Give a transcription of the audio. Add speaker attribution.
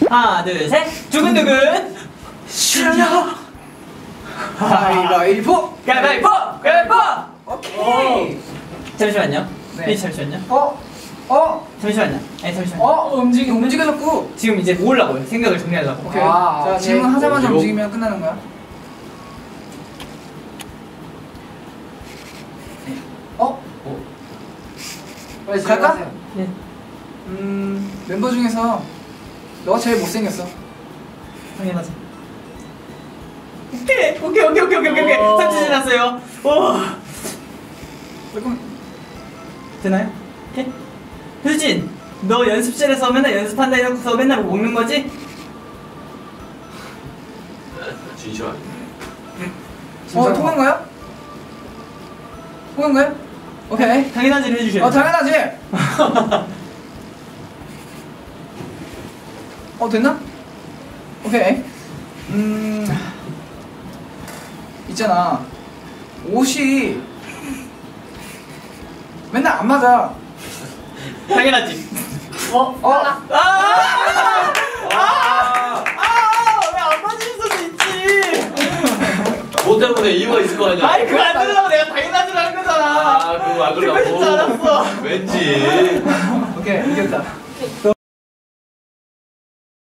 Speaker 1: 하나, 둘, 셋. 두근두근.
Speaker 2: 실력. 가위바위보.
Speaker 1: 가위바위보. 가위바위보.
Speaker 2: 오케이.
Speaker 1: 잠시만요.
Speaker 2: 네.
Speaker 1: 잠시만요. 잠시만요. 아니 잠시만요.
Speaker 2: 움직여졌고.
Speaker 1: 지금 이제 모으려고요. 생각을 정리하려고.
Speaker 2: 오케이. 자,
Speaker 1: 네.
Speaker 2: 질문하자마자 움직이면 끝나는 거야. 빨리 갈까?
Speaker 1: 네.
Speaker 2: 멤버 중에서 너가 제일 못생겼어.
Speaker 1: 당연하지. 오케이. 3주 지났어요. 와.
Speaker 2: 조금
Speaker 1: 되나요? 오케이. 효진, 너 연습실에서 맨날 연습한다 해놓고서 맨날 먹는 거지?
Speaker 3: 진심 아니야?
Speaker 2: 통한 거야? 통한 거야? 오케이.
Speaker 1: 당연하지를 해주셔야 돼요.
Speaker 2: 당연하지. 됐나? 오케이. 있잖아. 옷이 맨날 안 맞아.
Speaker 1: 당연하지. 왜 안 맞을 수도 있지.
Speaker 3: 뭐 때문에 이유가 있을 거 아니야?
Speaker 1: 아니 그거 안 되려고 내가 당연하지를 하는 거잖아.
Speaker 3: 그거 안
Speaker 1: 그럴 줄 알았어.
Speaker 3: 왠지.
Speaker 2: 오케이, 이겼다.